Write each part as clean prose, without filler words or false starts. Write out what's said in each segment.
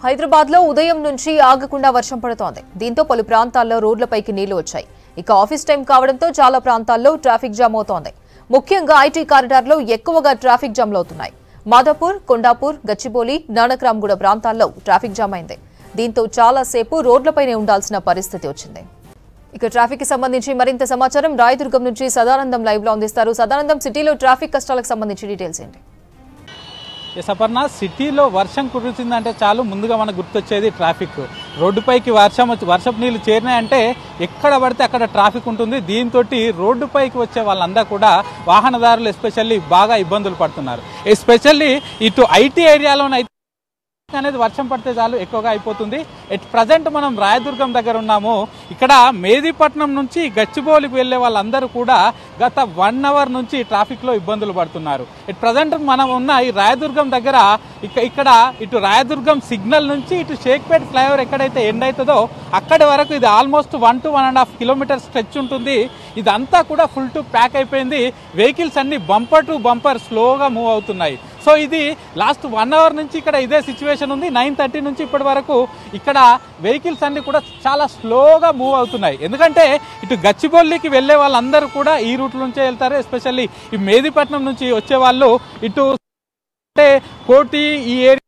హైదరాబాద్ లో ఉదయం నుంచి ఆగకుండా వర్షం పడుతోంది. దీంతో పలు ప్రాంతాల్లో రోడ్లపైకి నీళ్లు వచ్చాయి. ఇక ఆఫీస్ టైం కావడంతో చాలా ప్రాంతాల్లో ట్రాఫిక్ జామ్ అవుతోంది. ముఖ్యంగా ఐటీ కారిడార్లో ఎక్కువగా ట్రాఫిక్ జామ్లు అవుతున్నాయి. మాదాపూర్, కొండాపూర్, గచ్చిబౌలి, నానక్రామ్గూడ ప్రాంతాల్లో ట్రాఫిక్ జామ్ అయింది. దీంతో చాలా సేపు రోడ్లపైనే ఉండాల్సిన పరిస్థితి వచ్చింది. ఇక ట్రాఫిక్ కి సంబంధించి మరింత సమాచారం రాయదుర్గం నుంచి సదానందం లైవ్ లో అందిస్తారు. సదానందం, సిటీలో ట్రాఫిక్ కష్టాలకు సంబంధించి డీటెయిల్స్ ఏంటి? సపర్ణ, సిటీలో వర్షం కురుతుందంటే చాలు ముందుగా మనకు గుర్తొచ్చేది ట్రాఫిక్. రోడ్డుపైకి వర్షపు నీళ్లు చేరినాయంటే ఎక్కడ పడితే అక్కడ ట్రాఫిక్ ఉంటుంది. దీంతో రోడ్డుపైకి వచ్చే వాళ్ళందరూ కూడా వాహనదారులు ఎస్పెషల్లీ బాగా ఇబ్బందులు పడుతున్నారు. ఎస్పెషల్లీ ఇటు ఐటీ ఏరియాలోనైతే అనేది వర్షం పడితే చాలు ఎక్కువగా అయిపోతుంది. ఎట్ ప్రజెంట్ మనం రాయదుర్గం దగ్గర ఉన్నాము. ఇక్కడ మేదీపట్నం నుంచి గచ్చిబౌలికి వెళ్లే వాళ్ళందరూ కూడా గత 1 అవర్ నుంచి ట్రాఫిక్ లో ఇబ్బందులు పడుతున్నారు. ఎట్ ప్రజెంట్ మనం ఉన్న ఈ రాయదుర్గం దగ్గర ఇక్కడ ఇటు రాయదుర్గం సిగ్నల్ నుంచి ఇటు షేక్పేట్ ఫ్లైఓవర్ ఎక్కడైతే ఎండ్ అవుతుందో అక్కడి వరకు ఇది ఆల్మోస్ట్ 1 to 1.5 కిలోమీటర్ స్ట్రెచ్ ఉంటుంది. ఇదంతా కూడా ఫుల్ టు ప్యాక్ అయిపోయింది. వెహికల్స్ అన్ని బంపర్ టు బంపర్ స్లోగా మూవ్ అవుతున్నాయి. సో ఇది లాస్ట్ 1 అవర్ నుంచి ఇక్కడ ఇదే సిచ్యువేషన్ ఉంది. 9:30 నుంచి ఇప్పటి వరకు ఇక్కడ వెహికల్స్ అన్ని కూడా చాలా స్లోగా మూవ్ అవుతున్నాయి. ఎందుకంటే ఇటు గచ్చిబౌలికి వెళ్లే వాళ్ళందరూ కూడా ఈ రూట్ నుంచే వెళ్తారు. ఎస్పెషల్లీ ఈ మేదీపట్నం నుంచి వచ్చే వాళ్ళు ఇటు అంటే కోటి ఈ ఏరియా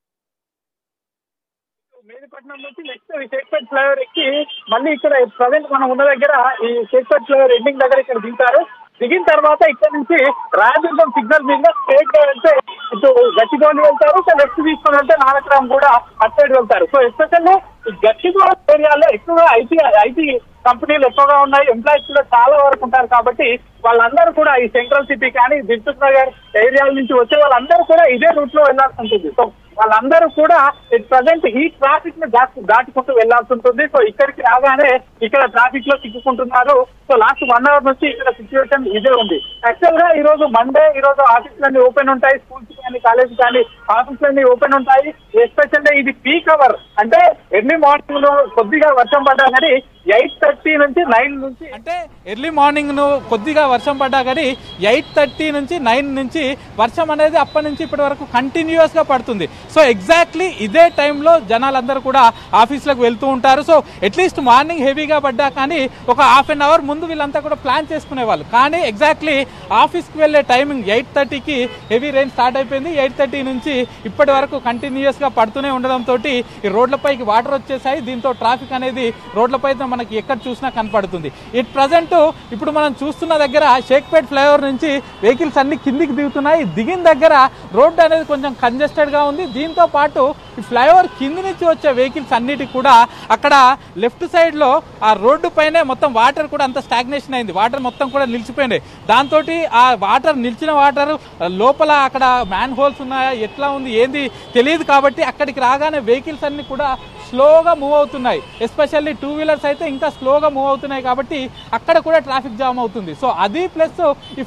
మేదీపట్నం నుంచి నెక్స్ట్ షేక్పేట్ ఫ్లైఓవర్ ఎక్కి మళ్ళీ ఇక్కడ ప్రజెంట్ మనం ఉన్న దగ్గర ఈ షేక్పేట్ ఫ్లైఓవర్ ఎండింగ్ దగ్గర ఇక్కడ దిగుతారు. దిగిన తర్వాత ఇక్కడ నుంచి రాయదుర్గం సిగ్నల్ మీద స్ట్రేట్ గా వెళ్తే ఇటు గచ్చిబౌలి వెళ్తారు. లెఫ్ట్ తీసుకొని వెళ్తే నానక్రామ్ కూడా అటు సైడ్ వెళ్తారు. సో ఎస్పెషల్లీ ఈ గచ్చిబౌలి ఏరియాలో ఎక్కువగా ఐటీ కంపెనీలు ఎక్కువగా ఉన్నాయి. ఎంప్లాయీస్ కూడా చాలా వరకు ఉంటారు. కాబట్టి వాళ్ళందరూ కూడా ఈ సెంట్రల్ సిటీ కానీ దిల్సుఖ్ నగర్ ఏరియాల నుంచి వచ్చే వాళ్ళందరూ కూడా ఇదే రూట్ లో వెళ్లాల్సి ఉంటుంది. సో వాళ్ళందరూ కూడా ప్రజెంట్ ఈ ట్రాఫిక్ ని దాటుకుంటూ వెళ్లాల్సి ఉంటుంది. సో ఇక్కడికి రాగానే ఇక్కడ ట్రాఫిక్ లో చిక్కుకుంటున్నారు. సో లాస్ట్ 1 అవర్ నుంచి ఇక్కడ సిచ్యువేషన్ ఇదే ఉంది. యాక్చువల్ గా ఈ రోజు మండే, ఈ రోజు ఆఫీసులన్నీ ఓపెన్ ఉంటాయి. స్కూల్స్ కానీ కాలేజ్ కానీ ఆఫీసులన్నీ ఓపెన్ ఉంటాయి. ఎస్పెషల్లీ ఇది పీక్ అవర్, అంటే ఎర్లీ మార్నింగ్ లో కొద్దిగా వర్షం పడ్డా కానీ 8:30 నుంచి 9 నుంచి అంటే ఎర్లీ మార్నింగ్ కొద్దిగా వర్షం పడ్డా కానీ 8:30 నుంచి 9 నుంచి వర్షం అనేది అప్పటి నుంచి ఇప్పటి వరకు కంటిన్యూస్ గా పడుతుంది. సో ఎగ్జాక్ట్లీ ఇదే టైంలో జనాలందరూ కూడా ఆఫీసులకు వెళ్తూ ఉంటారు. సో అట్లీస్ట్ మార్నింగ్ హెవీగా పడ్డా కానీ ఒక హాఫ్ అన్ అవర్ ముందు వీళ్ళంతా కూడా ప్లాన్ చేసుకునేవాళ్ళు. కానీ ఎగ్జాక్ట్లీ ఆఫీస్కి వెళ్లే టైమింగ్ 8:30కి హెవీ రెయిన్ స్టార్ట్ అయిపోయింది. 8:30 నుంచి ఇప్పటి వరకు కంటిన్యూస్ గా పడుతూనే ఉండడంతో ఈ రోడ్లపైకి వాటర్ వచ్చేసాయి. దీంతో ట్రాఫిక్ అనేది రోడ్లపై మనకి ఎక్కడ చూసినా కనపడుతుంది. ఇట్ ప్రజెంట్ ఇప్పుడు మనం చూస్తున్న దగ్గర షేక్పేట్ ఫ్లైఓవర్ నుంచి వెహికల్స్ అన్ని కిందికి దిగుతున్నాయి. దిగిన దగ్గర రోడ్డు అనేది కొంచెం కంజెస్టెడ్ గా ఉంది. దీంతో పాటు ఈ ఫ్లైఓవర్ కింది నుంచి వచ్చే వెహికల్స్ అన్నిటికి కూడా అక్కడ లెఫ్ట్ సైడ్ లో ఆ రోడ్డు పైనే మొత్తం వాటర్ కూడా అంత స్టాగ్నేషన్ అయింది. వాటర్ మొత్తం కూడా నిలిచిపోయింది. దాంతో ఆ వాటర్ నిలిచిన వాటర్ లోపల అక్కడ మ్యాన్ హోల్స్ ఉన్నాయా, ఎట్లా ఉంది ఏంది తెలియదు. కాబట్టి అక్కడికి రాగానే వెహికల్స్ అన్ని కూడా స్లోగా మూవ్ అవుతున్నాయి. ఎస్పెషల్లీ 2 వీలర్స్ అయితే ఇంకా స్లోగా మూవ్ అవుతున్నాయి. కాబట్టి అక్కడ కూడా ట్రాఫిక్ జామ్ అవుతుంది. సో అది ప్లస్ ఈ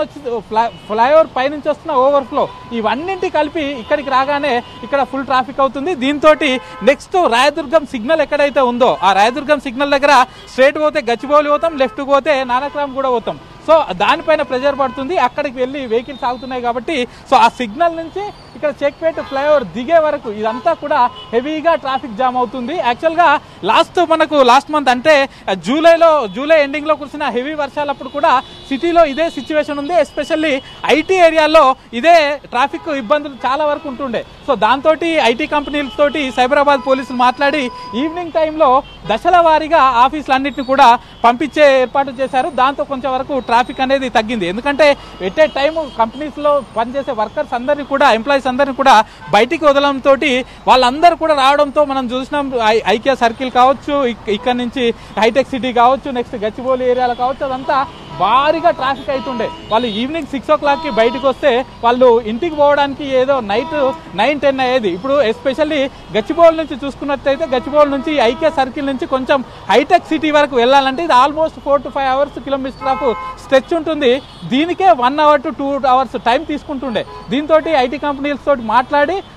ఫ్లైఓవర్ పై నుంచి వస్తున్న ఓవర్ఫ్లో ఇవన్నింటి కలిపి ఇక్కడికి రాగానే ఇక్కడ ఫుల్ ట్రాఫిక్ అవుతుంది. దీంతో నెక్స్ట్ రాయదుర్గం సిగ్నల్ ఎక్కడైతే ఉందో ఆ రాయదుర్గం సిగ్నల్ దగ్గర స్ట్రేట్ పోతే గచ్చిబౌలి పోతాం, లెఫ్ట్ పోతే నానక్రామ్ కూడా పోతాం. సో దానిపైన ప్రెజర్ పడుతుంది. అక్కడికి వెళ్ళి వెహికల్స్ ఆగుతున్నాయి. కాబట్టి సో ఆ సిగ్నల్ నుంచి ఇక్కడ షేక్పేట్ ఫ్లైఓవర్ దిగే వరకు ఇదంతా కూడా హెవీగా ట్రాఫిక్ జామ్ అవుతుంది. యాక్చువల్గా లాస్ట్ మంత్ అంటే జూలై ఎండింగ్ లో కురిసిన హెవీ వర్షాలప్పుడు కూడా సిటీలో ఇదే సిచ్యువేషన్ ఉంది. ఎస్పెషల్లీ ఐటీ ఏరియాలో ఇదే ట్రాఫిక్ ఇబ్బందులు చాలా వరకు ఉంటుండే. సో దాంతో ఐటీ కంపెనీలతోటి సైబరాబాద్ పోలీసులు మాట్లాడి ఈవినింగ్ టైంలో దశల వారీగా ఆఫీసులన్నింటినీ కూడా పంపించే ఏర్పాటు చేశారు. దాంతో కొంచెం వరకు ట్రాఫిక్ అనేది తగ్గింది. ఎందుకంటే ఎట్ ఏ టైం కంపెనీస్ లో పనిచేసే వర్కర్స్ అందరినీ కూడా ఎంప్లాయీస్ అందరినీ కూడా బయటికి వదలడంతో వాళ్ళందరూ కూడా రావడంతో మనం చూసినాం. ఐకియా సర్కిల్ కావచ్చు, ఇక్కడ నుంచి హైటెక్ సిటీ కావచ్చు, నెక్స్ట్ గచ్చిబౌలి ఏరియాలో కావచ్చు, అదంతా భారీగా ట్రాఫిక్ అవుతుండే. వాళ్ళు ఈవినింగ్ 6 o'clock బయటకు వస్తే వాళ్ళు ఇంటికి పోవడానికి ఏదో నైట్ 9-10 అయ్యేది. ఇప్పుడు ఎస్పెషల్లీ గచ్చిబౌలి నుంచి చూసుకున్నట్టయితే గచ్చిబౌలి నుంచి ఐకియా సర్కిల్ నుంచి కొంచెం హైటెక్ సిటీ వరకు వెళ్ళాలంటే ఇది almost 4 to 5 hours kilometre of stretch ఉంటుంది. దీనికే 1 hour to 2 hours టైం తీసుకుంటుండే. దీంతో ఐటీ కంపెనీస్ తోటి మాట్లాడి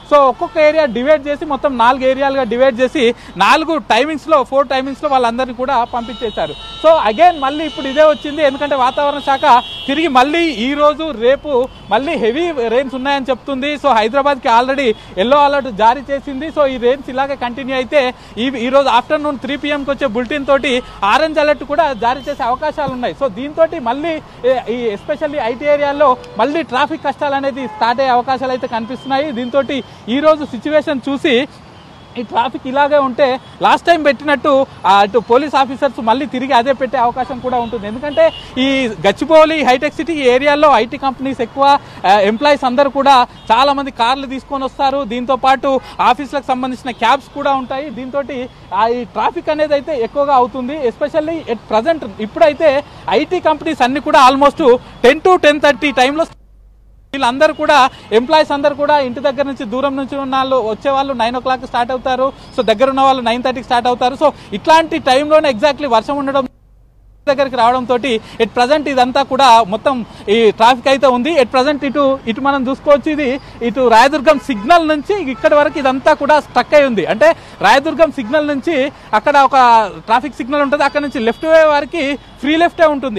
సో ఒక్కొక్క ఏరియా డివైడ్ చేసి మొత్తం 4 ఏరియాలుగా డివైడ్ చేసి 4 టైమింగ్స్లో 4 టైమింగ్స్లో వాళ్ళందరినీ కూడా పంపించేశారు. సో అగైన్ మళ్ళీ ఇప్పుడు ఇదే వచ్చింది, ఎందుకంటే వాతావరణ శాఖ తిరిగి మళ్ళీ ఈ రోజు రేపు మళ్ళీ హెవీ రెయిన్స్ ఉన్నాయని చెప్తుంది. సో హైదరాబాద్కి ఆల్రెడీ ఎల్లో అలర్ట్ జారీ చేసింది. సో ఈ రెయిన్స్ ఇలాగే కంటిన్యూ అయితే ఈ రోజు ఆఫ్టర్నూన్ 3 PM వచ్చే బులెటిన్ తోటి ఆరెంజ్ అలర్ట్ కూడా జారీ చేసే అవకాశాలు ఉన్నాయి. సో దీంతో మళ్ళీ ఈ ఎస్పెషల్లీ ఐటీ ఏరియాలో మళ్ళీ ట్రాఫిక్ కష్టాలు అనేది స్టార్ట్ అయ్యే అవకాశాలు అయితే కనిపిస్తున్నాయి. దీంతో ఈ రోజు సిచ్యువేషన్ చూసి ఈ ట్రాఫిక్ ఇలాగే ఉంటే లాస్ట్ టైం పెట్టినట్టు అటు పోలీస్ ఆఫీసర్స్ మళ్ళీ తిరిగి అదే పెట్టే అవకాశం కూడా ఉంటుంది. ఎందుకంటే ఈ గచ్చిబౌలి హైటెక్ సిటీ ఏరియాలో ఐటీ కంపెనీస్ ఎక్కువ, ఎంప్లాయీస్ అందరూ కూడా చాలా మంది కార్లు తీసుకొని వస్తారు. దీంతో పాటు ఆఫీసులకు సంబంధించిన క్యాబ్స్ కూడా ఉంటాయి. దీంతో ఈ ట్రాఫిక్ అనేది అయితే ఎక్కువగా అవుతుంది. ఎస్పెషల్లీ ఎట్ ప్రజెంట్ ఇప్పుడైతే ఐటీ కంపెనీస్ అన్ని కూడా ఆల్మోస్ట్ 10 to 10:30 టైంలో వీళ్ళందరూ కూడా ఎంప్లాయీస్ అందరూ కూడా ఇంటి దగ్గర నుంచి దూరం నుంచి ఉన్న వాళ్ళు వచ్చే వాళ్ళు 9 o'clock స్టార్ట్ అవుతారు. సో దగ్గర ఉన్న వాళ్ళు 9:30కి స్టార్ట్ అవుతారు. సో ఇట్లాంటి టైంలోనే ఎగ్జాక్ట్లీ వర్షం ఉండడం దగ్గరికి రావడంతో ఎట్ ప్రజెంట్ ఇదంతా కూడా మొత్తం ఈ ట్రాఫిక్ అయితే ఉంది. ఎట్ ప్రజెంట్ ఇటు మనం చూసుకోవచ్చు, ఇటు రాయదుర్గం సిగ్నల్ నుంచి ఇక్కడి వరకు ఇదంతా కూడా స్టక్ అయి ఉంది. అంటే రాయదుర్గం సిగ్నల్ నుంచి అక్కడ ఒక ట్రాఫిక్ సిగ్నల్ ఉంటుంది, అక్కడ నుంచి లెఫ్ట్ వే వారికి ఫ్రీ లెఫ్టే ఉంటుంది.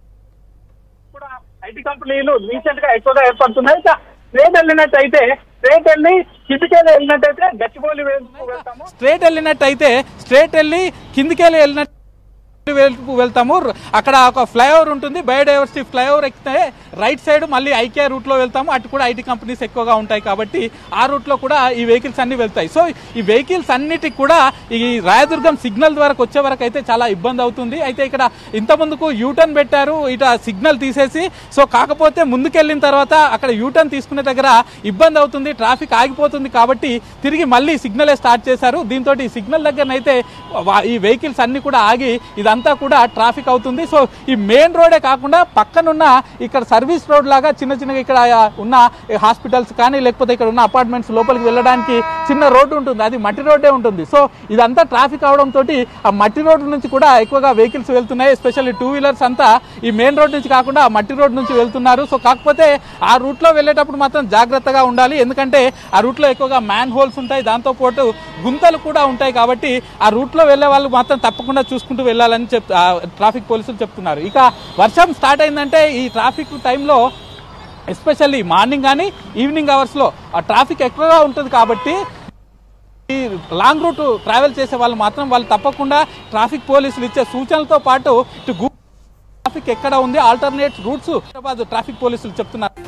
ఐటీ కంపెనీలు రీసెంట్ గా ఎక్కువగా ఏర్పడుతున్నాయి. స్ట్రేట్ వెళ్ళినట్టయితే కిందికెళ్ళి వెళ్ళినట్టయితే గచ్చిబౌలి వెళ్తాము, స్ట్రేట్ వెళ్ళి కిందికెళ్ళి వెళ్ళినట్టు వెళ్తాము. అక్కడ ఒక ఫ్లైఓవర్ ఉంటుంది, బయోడైవర్సిటీ ఫ్లైఓవర్ ఎక్కితే రైట్ సైడ్ మళ్ళీ ఐకే రూట్ లో వెళ్తాము. అటు కూడా ఐటీ కంపెనీస్ ఎక్కువగా ఉంటాయి కాబట్టి ఆ రూట్ లో కూడా ఈ వెహికల్స్ అన్ని వెళ్తాయి. సో ఈ వెహికల్స్ అన్నిటికి కూడా ఈ రాయదుర్గం సిగ్నల్ వరకు వచ్చే వరకు అయితే చాలా ఇబ్బంది అవుతుంది. అయితే ఇక్కడ ఇంత ముందుకు యూటర్న్ పెట్టారు ఇట సిగ్నల్ తీసేసి. సో కాకపోతే ముందుకెళ్ళిన తర్వాత అక్కడ యూటర్న్ తీసుకునే దగ్గర ఇబ్బంది అవుతుంది, ట్రాఫిక్ ఆగిపోతుంది కాబట్టి తిరిగి మళ్ళీ సిగ్నలే స్టార్ట్ చేశారు. దీంతో ఈ సిగ్నల్ దగ్గరనైతే ఈ వెహికల్స్ అన్ని కూడా ఆగి ఇదంతా కూడా ట్రాఫిక్ అవుతుంది. సో ఈ మెయిన్ రోడే కాకుండా పక్కనున్న ఇక్కడ సర్వీస్ రోడ్ లాగా చిన్నగా ఇక్కడ ఉన్న హాస్పిటల్స్ కానీ లేకపోతే ఇక్కడ ఉన్న అపార్ట్మెంట్స్ లోపలికి వెళ్ళడానికి చిన్న రోడ్డు ఉంటుంది, అది మట్టి రోడ్డే ఉంటుంది. సో ఇదంతా ట్రాఫిక్ అవడంతో ఆ మట్టి రోడ్డు నుంచి కూడా ఎక్కువగా వెహికల్స్ వెళ్తున్నాయి. ఎస్పెషల్లీ 2 వీలర్స్ అంతా ఈ మెయిన్ రోడ్ నుంచి కాకుండా ఆ మట్టి రోడ్ నుంచి వెళ్తున్నారు. సో కాకపోతే ఆ రూట్ లో వెళ్ళేటప్పుడు మాత్రం జాగ్రత్తగా ఉండాలి, ఎందుకంటే ఆ రూట్ లో ఎక్కువగా మ్యాన్ హోల్స్ ఉంటాయి, దాంతో పాటు గుంతలు కూడా ఉంటాయి. కాబట్టి ఆ రూట్ లో వెళ్లే వాళ్ళు మాత్రం తప్పకుండా చూసుకుంటూ వెళ్ళాలని ట్రాఫిక్ పోలీసులు చెప్తున్నారు. ఇక వర్షం స్టార్ట్ అయిందంటే ఈ ట్రాఫిక్ టైంలో ఎస్పెషల్లీ మార్నింగ్ కానీ ఈవినింగ్ అవర్స్ లో ఆ ట్రాఫిక్ ఎక్కువగా ఉంటుంది. కాబట్టి ఈ లాంగ్ రూట్ ట్రావెల్ చేసే వాళ్ళు మాత్రం వాళ్ళు తప్పకుండా ట్రాఫిక్ పోలీసులు ఇచ్చే సూచనలతో పాటు ట్రాఫిక్ ఎక్కడ ఉంది, ఆల్టర్నేట్ రూట్స్ ట్రాఫిక్ పోలీసులు చెప్తున్నారు.